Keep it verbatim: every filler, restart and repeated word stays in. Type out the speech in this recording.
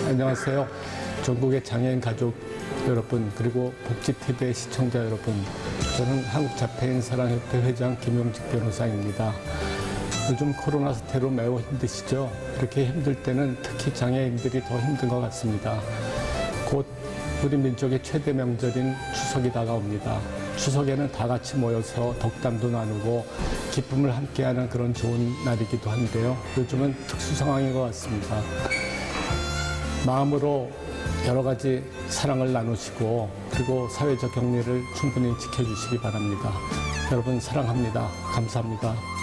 안녕하세요. 전국의 장애인 가족 여러분, 그리고 복지티비의 시청자 여러분. 저는 한국자폐인사랑협회 회장 김용직 변호사입니다. 요즘 코로나 사태로 매우 힘드시죠? 이렇게 힘들 때는 특히 장애인들이 더 힘든 것 같습니다. 곧 우리 민족의 최대 명절인 추석이 다가옵니다. 추석에는 다 같이 모여서 덕담도 나누고 기쁨을 함께하는 그런 좋은 날이기도 한데요. 요즘은 특수 상황인 것 같습니다. 마음으로 여러 가지 사랑을 나누시고 그리고 사회적 격리를 충분히 지켜주시기 바랍니다. 여러분 사랑합니다. 감사합니다.